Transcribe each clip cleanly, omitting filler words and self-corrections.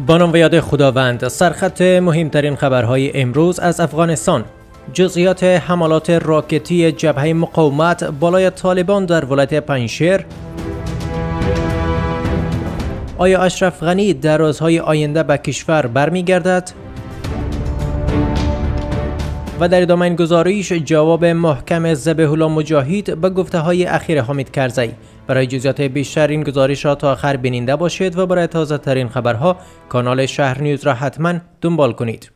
با نام و یاد خداوند. سرخط مهمترین خبرهای امروز از افغانستان. جزئیات حملات راکتی جبهه مقاومت بالای طالبان در ولایت پنجشیر. آیا اشرف غنی در روزهای آینده به کشور برمیگردد؟ و در ادامه این گزارش جواب محکم ذبیح الله مجاهد به گفته‌های اخیر حامد کرزی. برای جزئیات بیشتر این گزارش را تا آخر بیننده باشید و برای تازه ترین خبرها کانال شهر نیوز را حتما دنبال کنید.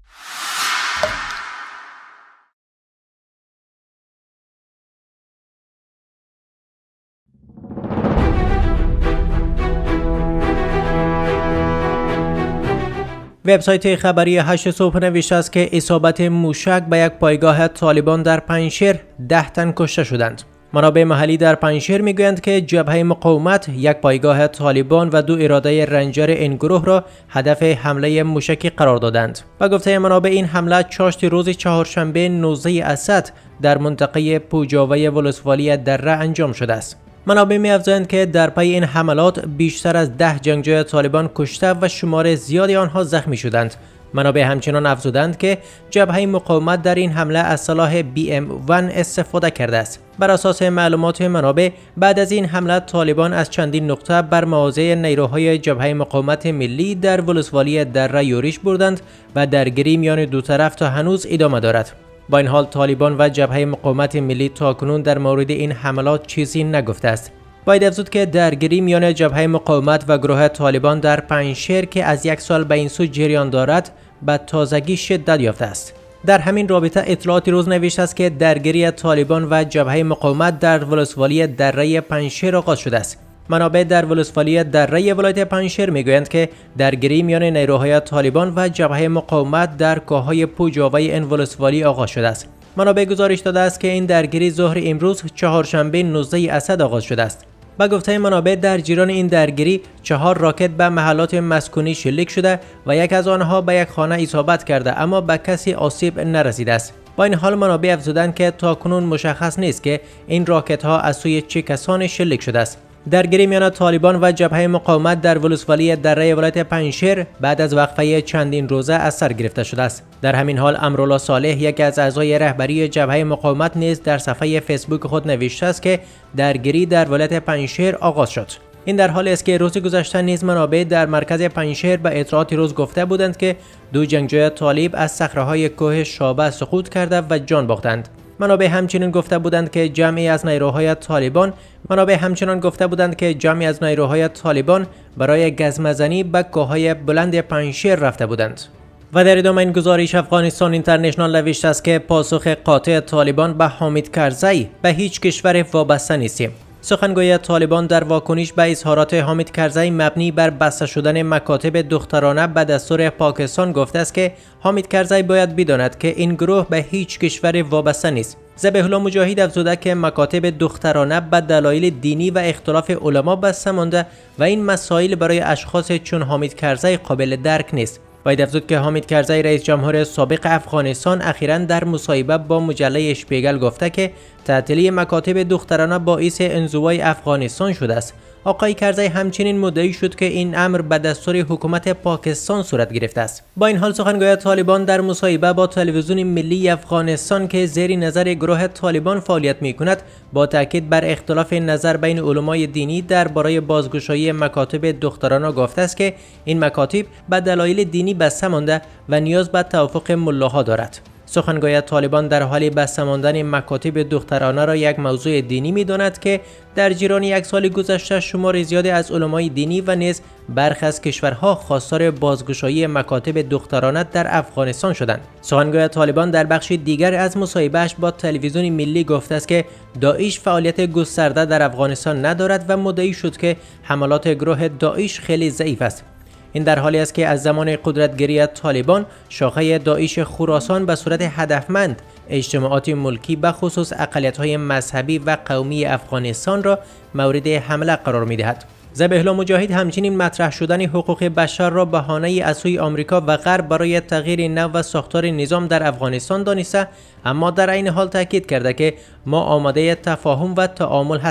وبسایت خبری 8 صبح نوشته است که اصابت موشک به یک پایگاه طالبان در پنجشیر 10 تن کشته شدند. منابع محلی در پنجشیر میگویند که جبهه مقاومت یک پایگاه طالبان و 2 اراده رنجر این گروه را هدف حمله موشکی قرار دادند. به گفته منابع این حمله چاشت روز چهارشنبه 19 اسد در منطقه پوجاوی ولسوالی دره انجام شده است. منابع می‌افزایند که در پی این حملات بیشتر از 10 جنگجوی طالبان کشته و شمار زیادی آنها زخمی شدند. منابع همچنان افزودند که جبهه مقاومت در این حمله از سلاح BM1 استفاده کرده است. بر اساس معلومات منابع بعد از این حمله طالبان از چندین نقطه بر مواضع نیروهای جبهه مقاومت ملی در ولسوالی دره یورش بردند و درگیری میان دو طرف تا هنوز ادامه دارد. با این حال طالبان و جبهه مقاومت ملی تاکنون در مورد این حملات چیزی نگفته است. باید افزود که درگیری میان جبهه مقاومت و گروه طالبان در پنجشیر که از 1 سال به این سو جریان دارد به تازگی شدت یافته است. در همین رابطه اطلاعات روز نوشته است که درگیری طالبان و جبهه مقاومت در ولسوالی دره پنجشیر آغاز شده است. منابع در ولسوالی دره ولایت پنجشیر میگویند که درگیری میان نیروهای طالبان و جبهه مقاومت در کوههای پوجاوی این ولسوالی آغاز شده است. منابع گزارش داده است که این درگیری ظهر امروز چهارشنبه 19 اسد آغاز شده است. با گفته منابع در جریان این درگیری 4 راکت به محلات مسکونی شلیک شده و یک از آنها به یک خانه اصابت کرده اما به کسی آسیب نرسیده است. با این حال منابع افزودند که تاکنون مشخص نیست که این راکت ها از سوی چه کسانی شلیک شده است. درگیری میان طالبان و جبهه مقاومت در ولسوالی دره ولایت پنجشیر بعد از وقفه چندین روزه از سر گرفته شده است. در همین حال امرالله صالح یکی از اعضای رهبری جبهه مقاومت نیز در صفحه فیسبوک خود نوشته است که درگیری در ولایت پنجشیر آغاز شد. این در حالی است که روز گذشته نیز منابع در مرکز پنجشیر به اطلاعات روز گفته بودند که 2 جنگجوی طالب از صخره‌های کوه شابه سقوط کرده و جان باختند. منابع همچنین گفته بودند که جمعی از نیروهای طالبان برای گزمه‌زنی به کوههای بلند پنجشیر رفته بودند. و در ادامه این گزارش افغانستان اینترنشنال نوشته است که پاسخ قاطع طالبان به حامد کرزی به هیچ کشور وابسته نیستیم. سخنگوی طالبان در واکنش به اظهارات حامد کرزی مبنی بر بسته شدن مکاتب دخترانه به دستور پاکستان گفته است که حامد کرزی باید بداند که این گروه به هیچ کشور وابسته نیست. ذبیح الله مجاهد افزوده که مکاتب دخترانه به دلایل دینی و اختلاف علما بسته مانده و این مسائل برای اشخاص چون حامد کرزی قابل درک نیست. باید افزود که حامد کرزی رئیس جمهور سابق افغانستان اخیراً در مصاحبه با مجله اشپیگل گفته که تعطیلی مکاتب دخترانه باعث انزوای افغانستان شده است. آقای کرزی همچنین مدعی شد که این امر به دستور حکومت پاکستان صورت گرفته است. با این حال سخنگوی طالبان در مصاحبه با تلویزیون ملی افغانستان که زیر نظر گروه طالبان فعالیت می‌کند با تاکید بر اختلاف نظر بین علمای دینی درباره بازگشایی مکاتب دخترانه گفته است که این مکاتب به دلایل دینی بسته مانده و نیاز به توافق ملاها دارد. سخنگوی طالبان در حال بسته ماندن مکاتب دخترانه را یک موضوع دینی می‌داند که در جریان 1 سال گذشته شمار زیادی از علمای دینی و نیز برخی از کشورها خواستار بازگشایی مکاتب دخترانه در افغانستان شدند. سخنگوی طالبان در بخش دیگر از مصاحبه‌اش با تلویزیون ملی گفته است که داعش فعالیت گسترده در افغانستان ندارد و مدعی شد که حملات گروه داعش خیلی ضعیف است. این در حالی است که از زمان قدرتگیری طالبان شاخه داعش خراسان به صورت هدفمند اجتماعات ملکی به خصوص اقلیت‌های مذهبی و قومی افغانستان را مورد حمله قرار می‌دهد. ذبیح الله مجاهد همچنین مطرح شدن حقوق بشر را بهانه از سوی آمریکا و غرب برای تغییر نو و ساختار نظام در افغانستان دانسته، اما در عین حال تاکید کرده که ما آماده تفاهم و تعامل هستیم.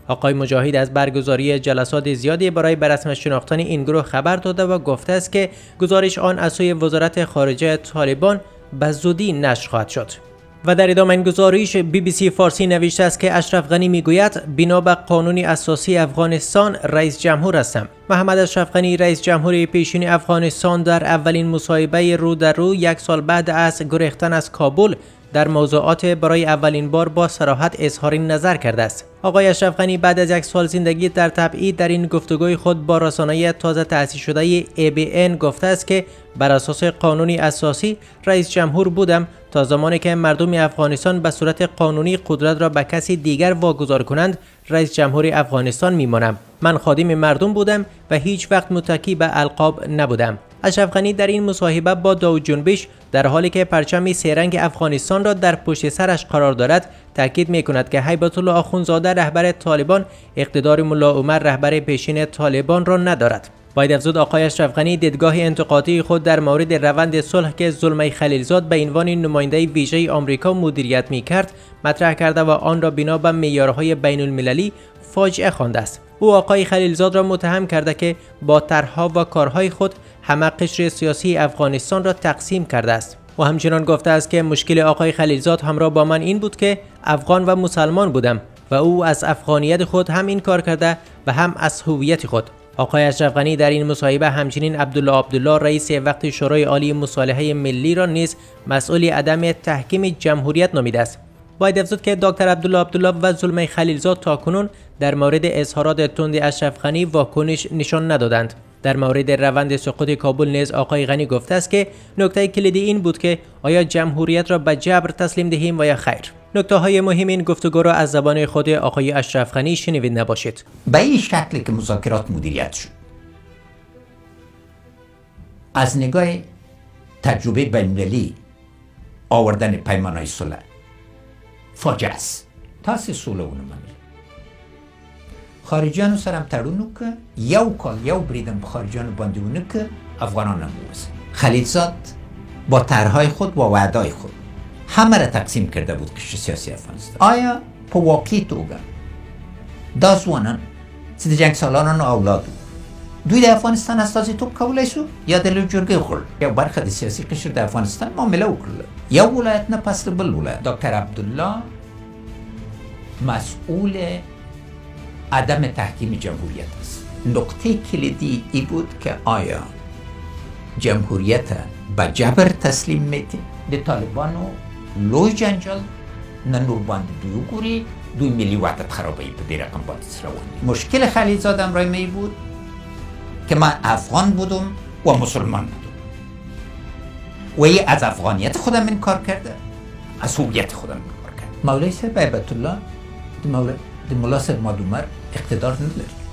آقای مجاهد از برگزاری جلسات زیادی برای به رسمیت شناختن این گروه خبر داده و گفته است که گزارش آن از سوی وزارت خارجه طالبان به زودی نشر خواهد شد. و در ادامه این گزارش BBC فارسی نوشته است که اشرف غنی میگوید بنا به قانون اساسی افغانستان رئیس جمهور هستم. محمد اشرف غنی رئیس جمهور پیشین افغانستان در اولین مصاحبه رو در رو 1 سال بعد از گریختن از کابل در موضوعات برای اولین بار با صراحت اظهار نظر کرده است. آقای اشرف غنی بعد از 1 سال زندگی در تبعید در این گفتگوی خود با رسانه تازه تأسیس شده ABN گفته است که بر اساس قانونی اساسی رئیس جمهور بودم تا زمانی که مردم افغانستان به صورت قانونی قدرت را به کسی دیگر واگذار کنند رئیس جمهور افغانستان میمانم. من خادم مردم بودم و هیچ وقت متکی به القاب نبودم. اشرف غنی در این مصاحبه با داود جنبش در حالی که پرچم سه‌رنگ افغانستان را در پشت سرش قرار دارد تاکید می‌کند که هیبت الله آخوندزاده رهبر طالبان اقتدار ملا عمر رهبر پیشین طالبان را ندارد. باید افزود آقای اشرف غنی دیدگاه انتقادی خود در مورد روند صلح که زلمه خلیلزاد به عنوان نماینده ویژه آمریکا مدیریت می‌کرد مطرح کرده و آن را بنا به معیارهای بین‌المللی فاجعه خوانده است. او آقای خلیلزاد را متهم کرده که با طرح‌ها و کارهای خود همه قشر سیاسی افغانستان را تقسیم کرده است. و همچنان گفته است که مشکل آقای خلیلزاد همراه با من این بود که افغان و مسلمان بودم و او از افغانیت خود هم این کار کرده و هم از هویت خود. آقای اشرف غنی در این مصاحبه همچنین عبدالله رئیس وقت شورای عالی مصالحه ملی را نیز مسئول عدم تحکیم جمهوریت نامیده است. باید افزود که دکتر عبدالله و زلمه خلیلزاد تاکنون در مورد اظهارات تند اشرف غنی واکنش نشان ندادند. در مورد روند سقوط کابل نیز آقای غنی گفته است که نکته کلیدی این بود که آیا جمهوریت را به جبر تسلیم دهیم و یا خیر. نکته های مهم این گفتگو را از زبان خود آقای اشرف غنی شنوید نباشید. به این شکلی که مذاکرات مدیریت شد از نگاه تجربه بین‌المللی آوردن پیمان‌های صلح فاجعه است. تاسې سوله ونه منله. خارجیانو سره هم تړون وکړه، یو کال یو بریدم په خارجیانو باندې ونه کړه، افغانان هم ووځه. خلیلزاد با طرحهای خود با وعده‌های خود همه را تقسیم کرده بود قشر سیاسی افغانستان. آیا په واقعي توګه دا ځوانان چې د جنګ سالارانو اولاد دوی د افغانستان استازیتوب کولی شو یا د لوی جرګې وخوړل؟ یو برخه د سیاسي قشر د افغانستان معامله وکړله، یو ولایت نه پس بل ولایت. دکتر عبدالله مسئول عدم تحکیم جمهوریت است. نقطه کلیدی ای بود که آیا جمهوریت به جبر تسلیم میتیم؟ د طالبانو لوی جنجال نه نور باندې دوی وګوري، دوی ملي وحدت خرابوي په دې رقم باندې روان دي. مشکل خلیلزاد امرای می بود که من افغان بودم و مسلمان بودم و ای از افغانیت خودم انکار کرده، از هویت خودم انکار کرده. مولای صاحب هیبت الله د ملا صاحب مادومر اقتدار نداره.